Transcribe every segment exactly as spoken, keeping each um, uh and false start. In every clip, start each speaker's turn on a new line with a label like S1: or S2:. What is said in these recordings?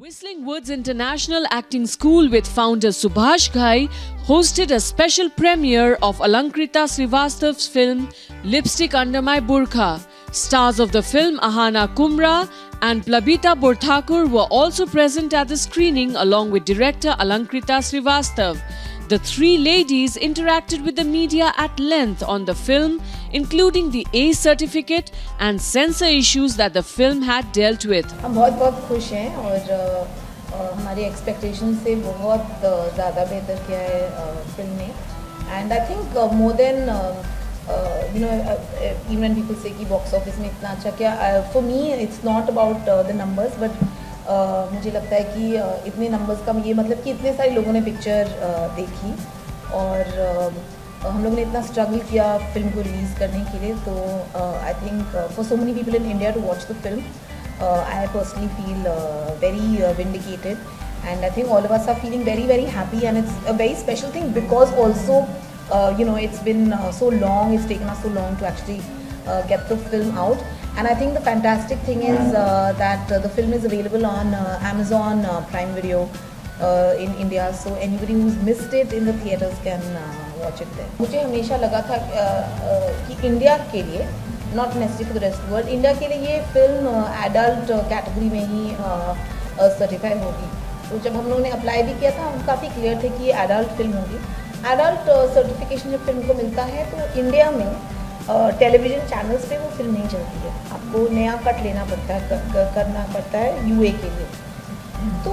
S1: Whistling Woods International Acting School with founder Subhash Ghai hosted a special premiere of Alankrita Srivastav's film Lipstick Under My Burkha. Stars of the film Ahana Kumra and Plabita Borthakur were also present at the screening along with director Alankrita Srivastav. The three ladies interacted with the media at length on the film, including the A certificate and censor issues that the film had dealt with.
S2: हम बहुत बहुत खुश हैं और हमारी expectations से बहुत ज़्यादा बेहतर किया है फिल्म ने. And I think uh, more than uh, uh, you know uh, even when people say कि box office में इतना अच्छा क्या, uh, for me it's not about uh, the numbers but Uh, मुझे लगता है कि uh, इतने नंबर्स का ये मतलब कि इतने सारे लोगों ने पिक्चर uh, देखी और uh, हम लोगों ने इतना स्ट्रगल किया फिल्म को रिलीज़ करने के लिए. तो I think for so many people in India to watch the film I personally feel very vindicated and I think all of us are feeling very very happy and it's a very special thing because also you know it's been so long, it's taken us so long to actually get the film out. And I think the fantastic thing is uh, that uh, the film is available on uh, Amazon uh, Prime Video uh, in India. So anybody who's missed it in the theaters can uh, watch it there. मुझे हमेशा लगा था uh, uh, कि India के लिए, not necessarily for the rest of the world, India के लिए ये फिल्म एडल्ट कैटेगरी में ही सर्टिफाई होगी. तो जब हम लोगों ने अप्लाई भी किया था हम काफ़ी क्लियर थे कि ये एडल्ट फिल्म होगी. एडल्ट सर्टिफिकेशन जब फिल्म को मिलता है तो इंडिया में टेलीविज़न uh, चैनल्स पे वो फिल्म नहीं चलती है, आपको नया कट लेना पड़ता है, कर, कर, करना पड़ता है यूए के लिए. तो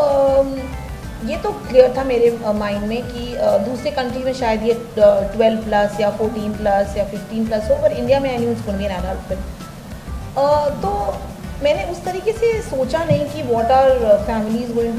S2: uh, ये तो क्लियर था मेरे माइंड uh, में कि uh, दूसरे कंट्री में शायद ये ट्वेल्व प्लस या फोर्टीन प्लस या फिफ्टीन प्लस हो, पर इंडिया में I knew it's going to be an adult film. तो मैंने उस तरीके से सोचा नहीं कि what are families going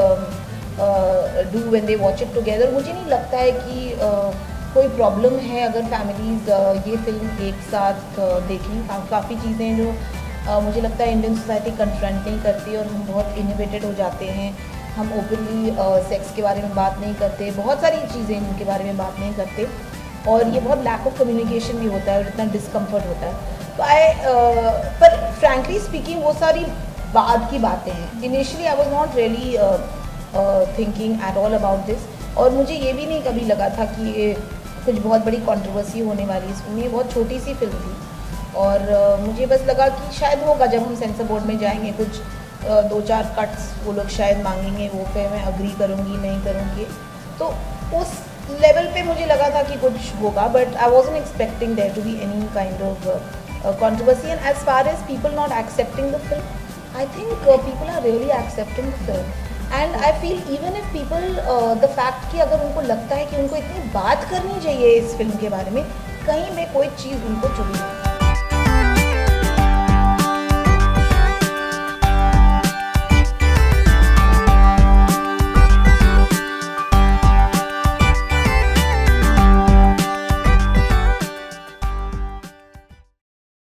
S2: to do when they watch it together. मुझे नहीं लगता है कि uh, कोई प्रॉब्लम है अगर फैमिलीज़ ये फिल्म एक साथ देखें. का, काफ़ी चीज़ें जो आ, मुझे लगता है इंडियन सोसाइटी कन्फ्रंट नहीं करती और हम बहुत इनहिबिटेड हो जाते हैं. हम ओपनली सेक्स के बारे में बात नहीं करते, बहुत सारी चीज़ें इनके बारे में बात नहीं करते और ये बहुत लैक ऑफ कम्युनिकेशन भी होता है और इतना डिस्कम्फर्ट होता है. तो आई पर फ्रैंकली स्पीकिंग वो सारी बाद की बातें हैं. Initially I was not really thinking at all about this और मुझे ये भी नहीं कभी लगा था कि ये कुछ बहुत बड़ी कंट्रोवर्सी होने वाली है. इसमें ये बहुत छोटी सी फिल्म थी और uh, मुझे बस लगा कि शायद होगा जब हम सेंसर बोर्ड में जाएंगे कुछ uh, दो चार कट्स वो लोग शायद मांगेंगे, वो पे मैं अग्री करूँगी नहीं करूँगी. तो उस लेवल पे मुझे लगा था कि कुछ होगा but I wasn't expecting there to be any kind of controversy. And as far as people not accepting the film, I think people are really accepting the film. And I feel even if people the fact कि अगर उनको लगता है कि उनको इतनी बात करनी चाहिए इस फिल्म के बारे में, कहीं में कोई चीज़ उनको चुभी.